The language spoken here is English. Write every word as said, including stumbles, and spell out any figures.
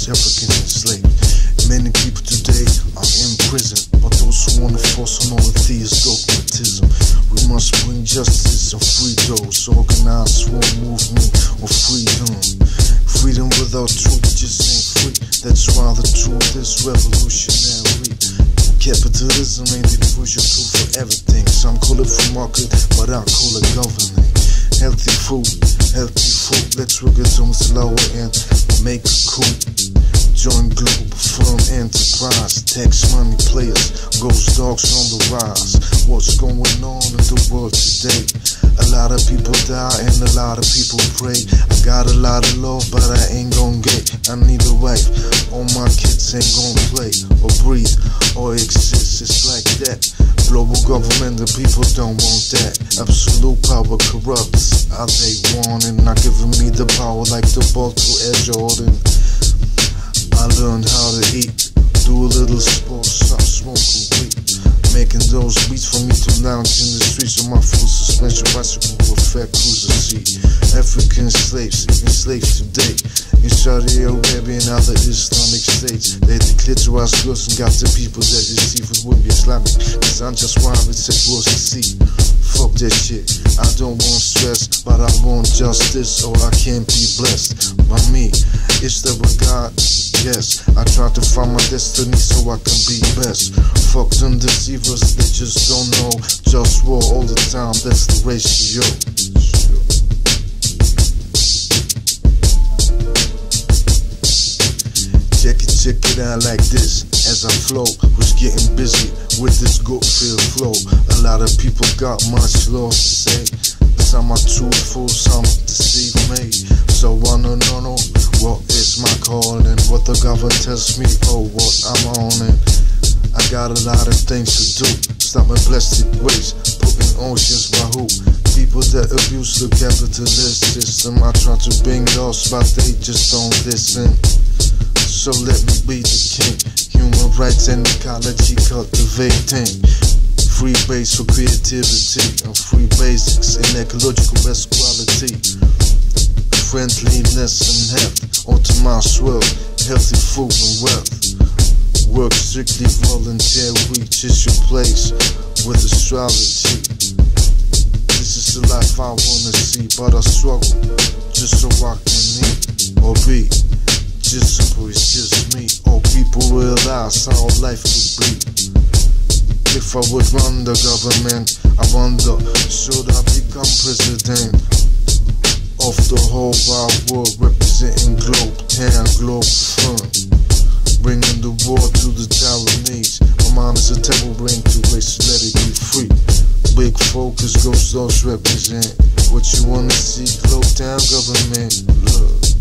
slaves, African enslaved. Many people today are in prison, but those who want to force on all the theist dogmatism. We must bring justice and free those. Organized for a movement of freedom. Freedom without truth just ain't free. That's why the truth is revolutionary. Capitalism ain't the crucial tool for everything. Some call it free market, but I call it governing. Healthy food, healthy food. Let's work it on slower and make it cool. Join global firm enterprise. Tax money players, ghost dogs on the rise. What's going on in the world today? A lot of people die and a lot of people pray. I got a lot of love, but I ain't gon' get. I need a wife. All my kids ain't gon' play or breathe or exist. It's like that. Global government, the people don't want that. Absolute power corrupts. All they want and not giving me the power like the ball to Air Jordan. I learned how to eat, do a little sports, stop smoking weed. Making those beats for me to lounge in the streets on my full suspension bicycle with fat cruiser seat. African slaves, enslaved today in Saudi Arabia and other Islamic states. They declared to us girls and got the people that deceive it would be Islamic. Cause I'm just wild with sex was to see. Fuck that shit, I don't want stress, but I want justice or I can't be blessed by me. Is there a God? Yes, I try to find my destiny so I can be best. Fuck them deceivers, they just don't know. Just war all the time, that's the ratio. Check it, check it out like this. As I flow, was getting busy with this good feel flow. A lot of people got much love to say. Some are truthful, some deceive me. So I don't know what is my calling, what the government tells me, oh what I'm on it. I got a lot of things to do. Stop my plastic waste, put in oceans by who? People that abuse the capitalist system. I try to bring those, but they just don't listen. So let me be the king. Human rights and ecology cultivating. Free base for creativity and free basics in ecological best quality. Friendliness and health, ultimate swell, healthy food and wealth. Work strictly volunteer, reaches your place with astrology. This is the life I wanna see, but I struggle just so I can eat or be. Just simple, it's just me. All people realize how life could be. If I would run the government, I wonder, should I become president of the whole wide world, representing globe, town, globe firm, bringing the war to the Taiwanese. My mind is a table brain to race, let it be free. Big focus, ghost those represent what you wanna see, globe, town, government, love.